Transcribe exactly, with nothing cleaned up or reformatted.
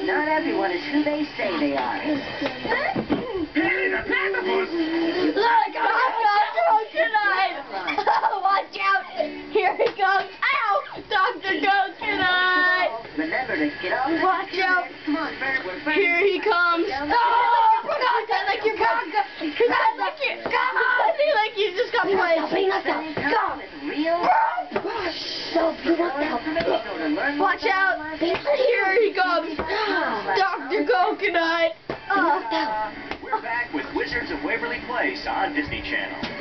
Not everyone is who they say they are. Hey, the platypus! Look, I'm Doctor Coconut! Watch out! Here he comes! Ow! Doctor Coconut! Remember to get off the Watch out! Come on, Bert, we're friends. Here he comes! Oh! I like your cock! I like your cock! I feel like you just got played. Go! It's real. Watch out! Here he comes! Doctor Coconut! We're back with Wizards of Waverly Place on Disney Channel.